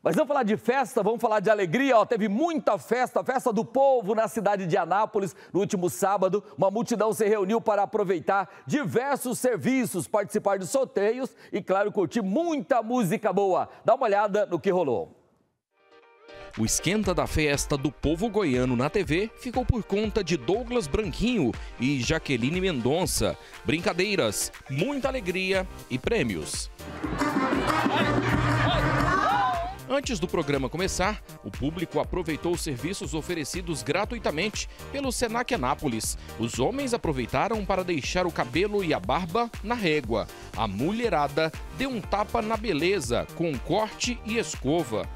Mas vamos falar de festa, vamos falar de alegria. Teve muita festa, festa do povo na cidade de Anápolis. No último sábado, uma multidão se reuniu para aproveitar diversos serviços, participar de sorteios e, claro, curtir muita música boa. Dá uma olhada no que rolou. O esquenta da festa do povo goiano na TV ficou por conta de Douglas Branquinho e Jaqueline Mendonça. Brincadeiras, muita alegria e prêmios. Antes do programa começar, o público aproveitou os serviços oferecidos gratuitamente pelo Senac Anápolis. Os homens aproveitaram para deixar o cabelo e a barba na régua. A mulherada deu um tapa na beleza com corte e escova.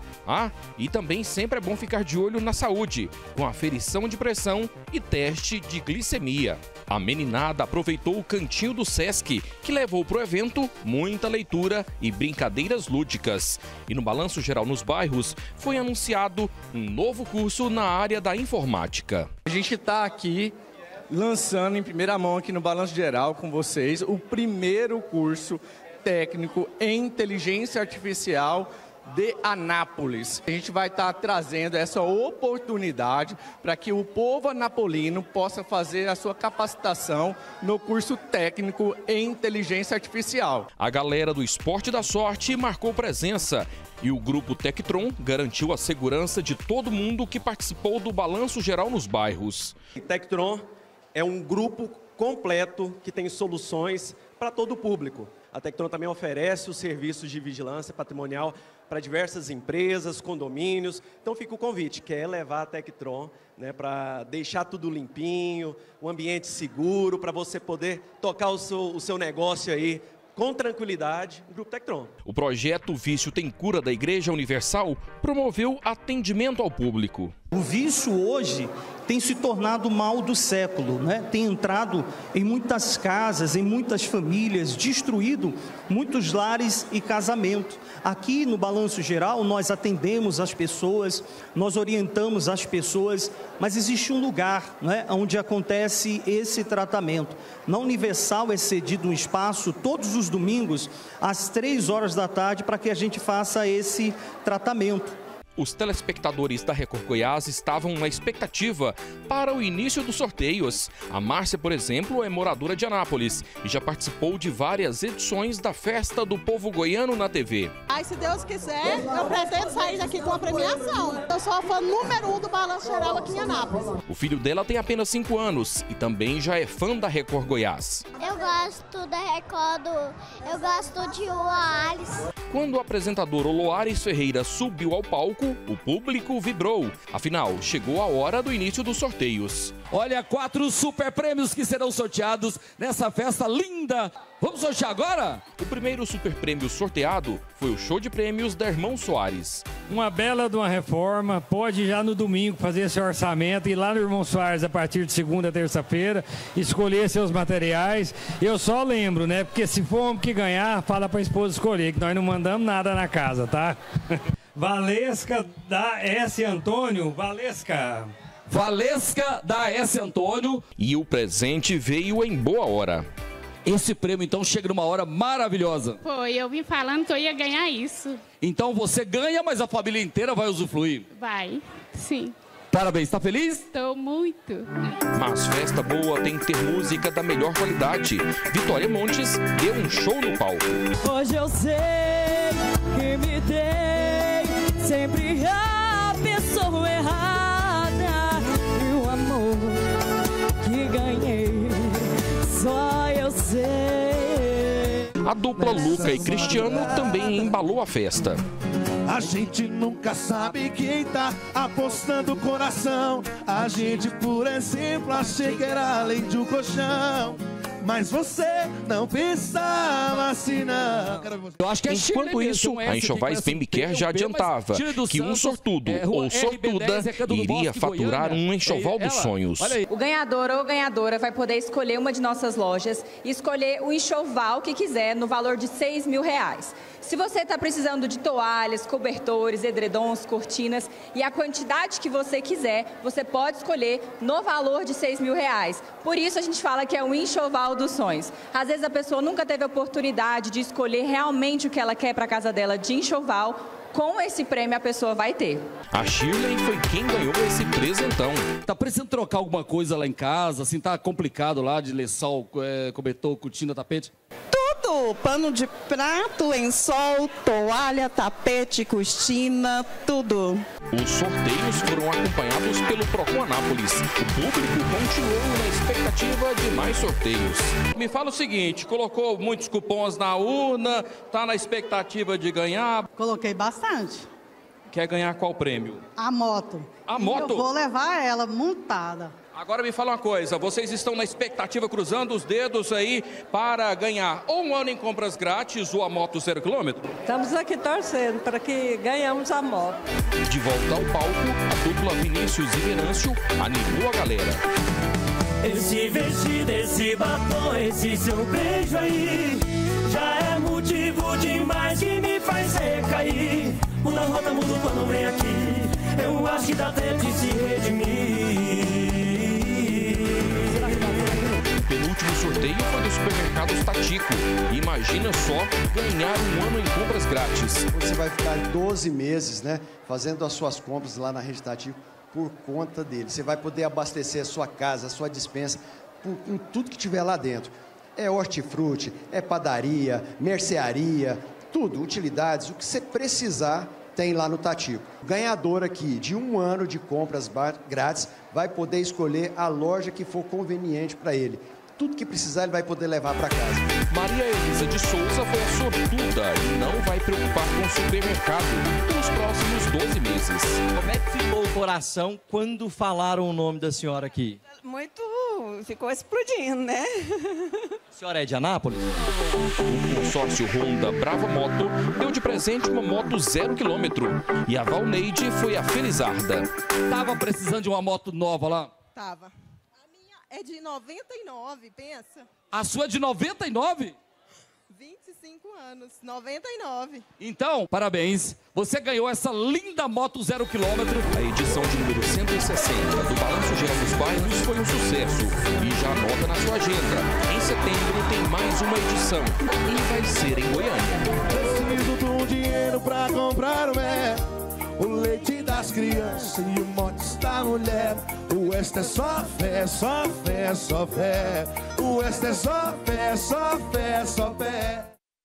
E também sempre é bom ficar de olho na saúde, com aferição de pressão e teste de glicemia. A meninada aproveitou o cantinho do Sesc, que levou para o evento muita leitura e brincadeiras lúdicas. E no Balanço Geral nos Bairros, foi anunciado um novo curso na área da informática. A gente está aqui lançando em primeira mão aqui no Balanço Geral com vocês o primeiro curso técnico em inteligência artificial de Anápolis. A gente vai estar trazendo essa oportunidade para que o povo anapolino possa fazer a sua capacitação no curso técnico em inteligência artificial. A galera do Esporte da Sorte marcou presença e o grupo Tectron garantiu a segurança de todo mundo que participou do Balanço Geral nos Bairros. Tectron é um grupo completo que tem soluções para todo o público. A Tectron também oferece os serviços de vigilância patrimonial para diversas empresas, condomínios. Então fica o convite, que é levar a Tectron, né, para deixar tudo limpinho, um ambiente seguro, para você poder tocar o seu negócio aí com tranquilidade, o Grupo Tectron. O projeto Vício Tem Cura da Igreja Universal promoveu atendimento ao público. O vício hoje tem se tornado o mal do século, né? Tem entrado em muitas casas, em muitas famílias, destruído muitos lares e casamentos. Aqui no Balanço Geral nós atendemos as pessoas, nós orientamos as pessoas, mas existe um lugar, né, onde acontece esse tratamento. Na Universal é cedido um espaço todos os domingos às 3 horas da tarde para que a gente faça esse tratamento. Os telespectadores da Record Goiás estavam na expectativa para o início dos sorteios. A Márcia, por exemplo, é moradora de Anápolis e já participou de várias edições da Festa do Povo Goiano na TV. Se Deus quiser, eu pretendo sair daqui com a premiação. Eu sou a fã número 1 do Balanço Geral aqui em Anápolis. O filho dela tem apenas 5 anos e também já é fã da Record Goiás. Eu gosto da Record, eu gosto de Oloares. Quando o apresentador Oloares Ferreira subiu ao palco, o público vibrou. Afinal, chegou a hora do início dos sorteios. Olha, 4 super prêmios que serão sorteados nessa festa linda. Vamos sortear agora? O primeiro super prêmio sorteado foi o show de prêmios da Irmão Soares. Uma bela de uma reforma, pode já no domingo fazer esse orçamento, ir lá no Irmão Soares a partir de segunda, terça-feira, escolher seus materiais. Eu só lembro, né, porque se for homem que ganhar, fala para a esposa escolher, que nós não mandamos nada na casa, tá? Valesca da S. Antônio, Valesca da S. Antônio. E o presente veio em boa hora. Esse prêmio, então, chega numa hora maravilhosa. Foi, eu vim falando que eu ia ganhar isso. Então você ganha, mas a família inteira vai usufruir? Vai, sim. Parabéns, tá feliz? Estou muito. Mas festa boa tem que ter música da melhor qualidade. Vitória Montes deu um show no palco. Hoje eu sei que me dei sempre a pessoa errada e o amor que ganhei só eu sei. A dupla Luca e Cristiano também embalou a festa. A gente nunca sabe quem tá apostando o coração. A gente, por exemplo, achei que era além de um colchão. Mas você não pensava assim, não. Eu acho que é Enquanto isso, a Enxovais Bem Me Quer já adiantava que um sortudo ou sortuda iria faturar um enxoval dos sonhos. O ganhador ou ganhadora vai poder escolher uma de nossas lojas e escolher o enxoval que quiser no valor de R$6.000. Se você está precisando de toalhas, cobertores, edredons, cortinas e a quantidade que você quiser, você pode escolher no valor de R$6.000. Por isso a gente fala que é um enxoval dos sonhos. Às vezes a pessoa nunca teve a oportunidade de escolher realmente o que ela quer para a casa dela de enxoval. com esse prêmio a pessoa vai ter. A Shirley foi quem ganhou esse presentão. Tá precisando trocar alguma coisa lá em casa? Assim, tá complicado lá de lençol, cobertor, cortina, tapete? Tudo! Pano de prato, lençol, toalha, tapete, cortina, tudo. Os sorteios foram acompanhados pelo Procon Anápolis. O público continuou na expectativa de mais sorteios. Me fala o seguinte, colocou muitos cupons na urna, tá na expectativa de ganhar? Coloquei bastante. Quer ganhar qual prêmio? A moto. A moto? Eu vou levar ela montada. Agora me fala uma coisa, vocês estão na expectativa, cruzando os dedos aí, para ganhar ou um ano em compras grátis ou a moto 0 km? Estamos aqui torcendo para que ganhamos a moto. De volta ao palco, a dupla Vinícius e Venâncio animou a galera. Esse vestido, esse batom, esse seu beijo aí, já é motivo demais que me faz recair. Muda a rota, muda o plano, vem aqui, eu acho que dá tempo de se redimir. O penúltimo sorteio foi do supermercado Tatico. Imagina só ganhar um ano em compras grátis. Você vai ficar 12 meses, né, fazendo as suas compras lá na rede Tatico por conta dele. Você vai poder abastecer a sua casa, a sua despensa, com tudo que tiver lá dentro. É hortifruti, é padaria, mercearia, tudo, utilidades, o que você precisar tem lá no Tatico. O ganhador aqui de um ano de compras grátis vai poder escolher a loja que for conveniente para ele. Tudo que precisar ele vai poder levar para casa. Maria Elisa de Souza foi a sortuda e não vai preocupar com o supermercado nos próximos 12 meses. Como é que ficou o coração quando falaram o nome da senhora aqui? Muito, ficou explodindo, né? A senhora é de Anápolis? O consórcio Honda Brava Moto deu de presente uma moto 0 km e a Valneide foi a felizarda. Tava precisando de uma moto nova lá? Tava. É de 99, pensa. A sua é de 99? 25 anos, 99. Então, parabéns. Você ganhou essa linda moto 0 km. A edição de número 160 do Balanço Geral dos Bairros foi um sucesso. E já anota na sua agenda. Em setembro tem mais uma edição. E vai ser em Goiânia. Preciso de um dinheiro pra comprar o leite das crianças e o motes da mulher. O Oeste é só fé, só fé, só fé. O Oeste é só fé, só fé, só fé.